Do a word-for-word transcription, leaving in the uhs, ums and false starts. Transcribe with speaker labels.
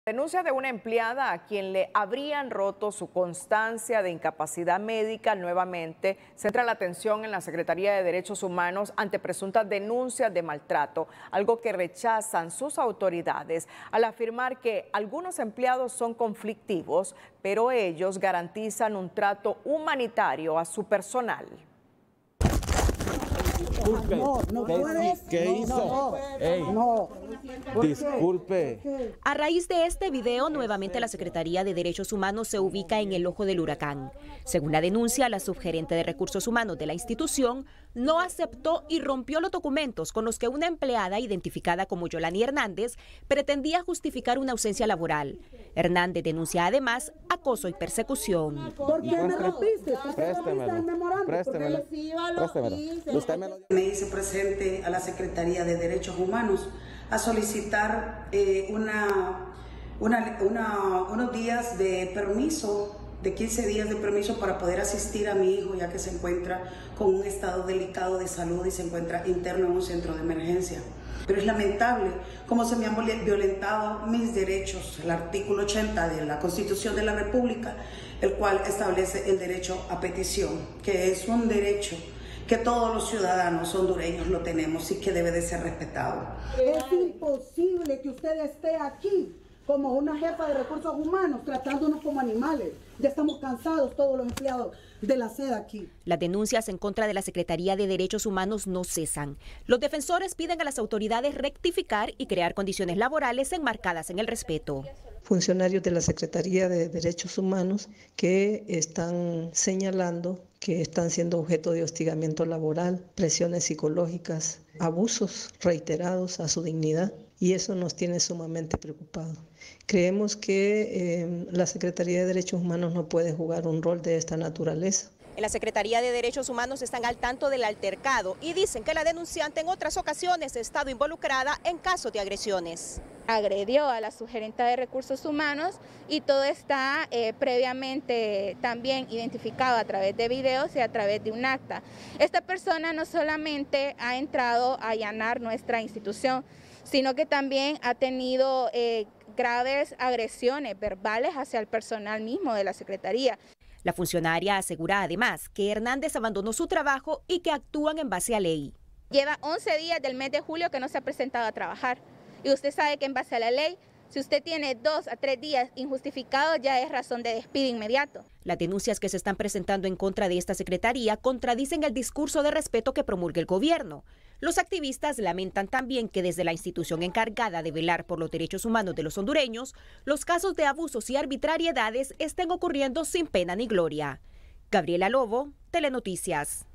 Speaker 1: Denuncia de una empleada a quien le habrían roto su constancia de incapacidad médica nuevamente centra la atención en la Secretaría de Derechos Humanos ante presuntas denuncias de maltrato, algo que rechazan sus autoridades al afirmar que algunos empleados son conflictivos, pero ellos garantizan un trato humanitario a su personal.
Speaker 2: Disculpe.
Speaker 3: No, no
Speaker 2: ¿Qué,
Speaker 3: puedes.
Speaker 2: ¿Qué
Speaker 3: No,
Speaker 2: hizo?
Speaker 3: no,
Speaker 2: Ey,
Speaker 3: no.
Speaker 2: disculpe.
Speaker 4: A raíz de este video, nuevamente la Secretaría de Derechos Humanos se ubica en el ojo del huracán. Según la denuncia, la subgerente de Recursos Humanos de la institución no aceptó y rompió los documentos con los que una empleada identificada como Yolani Hernández pretendía justificar una ausencia laboral. Hernández denuncia además acoso y persecución.
Speaker 3: ¿Por qué me rompiste? ¿Por qué rompiste
Speaker 2: Préstemelo.
Speaker 3: el memorándum?
Speaker 2: Préstemelo.
Speaker 3: Porque sí, lo
Speaker 2: Préstemelo.
Speaker 3: hice.
Speaker 2: Usted me lo...
Speaker 5: Me hice presente a la Secretaría de Derechos Humanos a solicitar eh, una, una, una, unos días de permiso, de quince días de permiso para poder asistir a mi hijo, ya que se encuentra con un estado delicado de salud y se encuentra interno en un centro de emergencia. Pero es lamentable cómo se me han violentado mis derechos, el artículo ochenta de la Constitución de la República, el cual establece el derecho a petición, que es un derecho que todos los ciudadanos hondureños lo tenemos y que debe de ser respetado.
Speaker 3: Es imposible que usted esté aquí como una jefa de recursos humanos tratándonos como animales. Ya estamos cansados todos los empleados de la sede aquí.
Speaker 4: Las denuncias en contra de la Secretaría de Derechos Humanos no cesan. Los defensores piden a las autoridades rectificar y crear condiciones laborales enmarcadas en el respeto.
Speaker 6: Funcionarios de la Secretaría de Derechos Humanos que están señalando que están siendo objeto de hostigamiento laboral, presiones psicológicas, abusos reiterados a su dignidad, y eso nos tiene sumamente preocupados. Creemos que eh, la Secretaría de Derechos Humanos no puede jugar un rol de esta naturaleza.
Speaker 4: En la Secretaría de Derechos Humanos están al tanto del altercado y dicen que la denunciante en otras ocasiones ha estado involucrada en casos de agresiones.
Speaker 7: Agredió a la subgerente de Recursos Humanos y todo está eh, previamente también identificado a través de videos y a través de un acta. Esta persona no solamente ha entrado a allanar nuestra institución, sino que también ha tenido eh, graves agresiones verbales hacia el personal mismo de la Secretaría.
Speaker 4: La funcionaria asegura además que Hernández abandonó su trabajo y que actúan en base a ley.
Speaker 7: Lleva once días del mes de julio que no se ha presentado a trabajar. Y usted sabe que en base a la ley, si usted tiene dos a tres días injustificados, ya es razón de despido inmediato.
Speaker 4: Las denuncias que se están presentando en contra de esta secretaría contradicen el discurso de respeto que promulga el gobierno. Los activistas lamentan también que desde la institución encargada de velar por los derechos humanos de los hondureños, los casos de abusos y arbitrariedades estén ocurriendo sin pena ni gloria. Gabriela Lobo, Telenoticias.